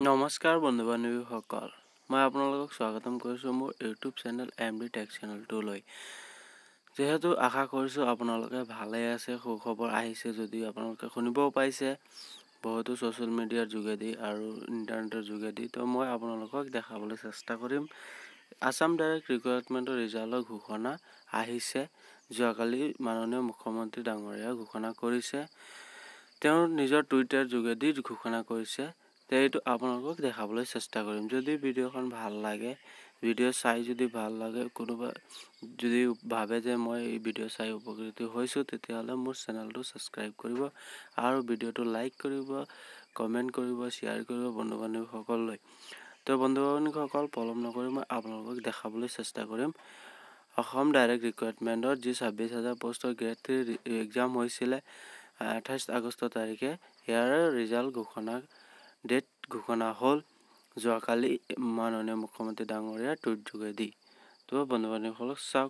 নমস্কাৰ বন্ধু-বান্ধৱীসকল, মই আপোনালোকক স্বাগতম কৰিছোঁ মোৰ ইউটিউব চেনেল এমডি টেক চেনেলটোলৈ। যেহেতু আশা কৰিছোঁ আপোনালোকে ভালে আছে, সুখবৰ আহিছে যদি আপোনালোকে শুনিবও পাইছে বহুতো ছ'চিয়েল মিডিয়াৰ যোগেদি আৰু ইণ্টাৰনেটৰ যোগেদি। তো মই আপোনালোকক দেখাবলৈ চেষ্টা কৰিম আসাম ডাইৰেক্ট ৰিক্ৰুটমেণ্টৰ ৰিজাল্টৰ ঘোষণা আহিছে। যোৱাকালি মাননীয় মুখ্যমন্ত্ৰী ডাঙৰীয়া ঘোষণা কৰিছে, তেওঁৰ নিজৰ টুইটাৰ যোগেদি ঘোষণা কৰিছে। এইটো আপোনালোকক দেখাবলৈ চেষ্টা কৰিম। যদি ভিডিঅ'খন ভাল লাগে, ভিডিঅ' চাই যদি ভাল লাগে, কোনোবা যদি ভাবে যে মই এই ভিডিঅ' চাই উপকৃত হৈছোঁ, তেতিয়াহ'লে মোৰ চেনেলটো ছাবস্ক্ৰাইব কৰিব আৰু ভিডিঅ'টো লাইক কৰিব, কমেণ্ট কৰিব, শ্বেয়াৰ কৰিব বন্ধু-বান্ধৱীসকললৈ। তো বন্ধু-বান্ধৱীসকল, পলম নকৰি মই আপোনালোকক দেখাবলৈ চেষ্টা কৰিম অসম ডাইৰেক্ট ৰিক্ৰুটমেণ্টৰ যি 26,000 পোষ্টৰ গ্ৰেড-3 এক্সাম হৈছিলে 28 আগষ্ট তাৰিখে, ইয়াৰ ৰিজাল্ট ডেট ঘোষণা হ'ল যোৱাকালি মাননীয় মুখ্যমন্ত্ৰী ডাঙৰীয়াৰ টুইট যোগেদি। তো বন্ধু-বান্ধৱীসকলক চাওক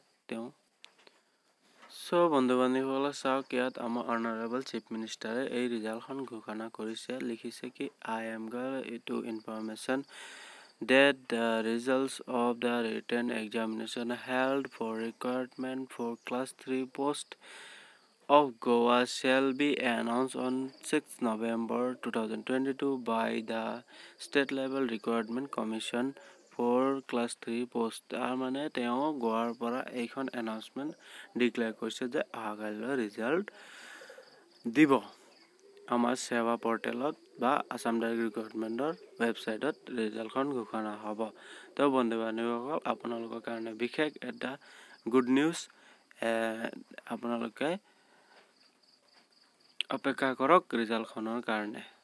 বন্ধু-বান্ধৱীসকলক চাওক, ইয়াত আমাৰ অনাৰেবল চিফ মিনিষ্টাৰে এই ৰিজাল্টখন ঘোষণা কৰিছে। লিখিছে কি I am to information that the results of the written examination held for recruitment for class 3 post of Goa shall be announced on 6 November 2022 by the State Level Recruitment Commission for class 3 post. মানে তেওঁ গোৱাৰ পৰা এইখন announcement declare কৰিছে যে অহাকালিলৈ result দিব আমাৰ সেৱা পৰ্টেলত বা আসাম ডাইৰেক্ট ৰিক্ৰুটমেণ্টৰ ৱেবছাইটত ৰিজাল্টখন ঘোষণা হ'ব। তো বন্ধু-বান্ধৱীসকল, আপোনালোকৰ কাৰণে বিশেষ এটা গুড নিউজ। আপোনালোকে অপেক্ষা কৰক ৰিজাল্টখনৰ কাৰণে।